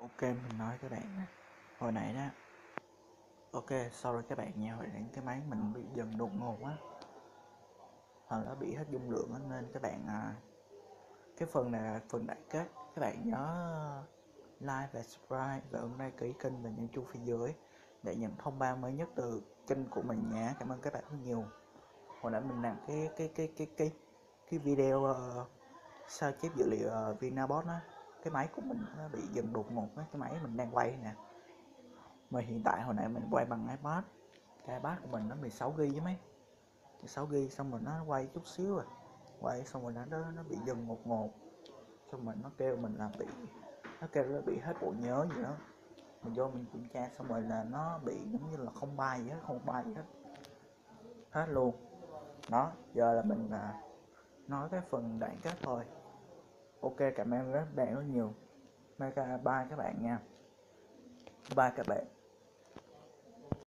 Ok, mình nói các bạn nè, hồi nãy đó. Ok, sorry các bạn nha, hồi nãy cái máy mình bị dừng đột ngột á, hoặc là bị hết dung lượng á, nên các bạn cái phần này là phần đại kết. Các bạn nhớ like và subscribe và ấn đăng ký kênh và nhấn chuông phía dưới để nhận thông báo mới nhất từ kênh của mình nhé. Cảm ơn các bạn rất nhiều. Hồi nãy mình làm cái video sao chép dữ liệu Vinabot á, cái máy của mình nó bị dừng đột ngột á, cái máy mình đang quay nè. Mà hiện tại hồi nãy mình quay bằng iPad, cái iPad của mình nó 16GB chứ mấy, 16GB, xong rồi nó quay chút xíu rồi quay xong rồi nó bị dừng ngột ngột, xong rồi nó kêu mình là nó kêu nó bị hết bộ nhớ gì đó. Mình vô mình kiểm tra xong rồi là nó bị giống như là không bay gì hết, không bay gì hết luôn. Đó, giờ là mình nói cái phần đoạn kết thôi. Ok, cảm ơn các bạn rất nhiều. Bye các bạn nha. Bye các bạn.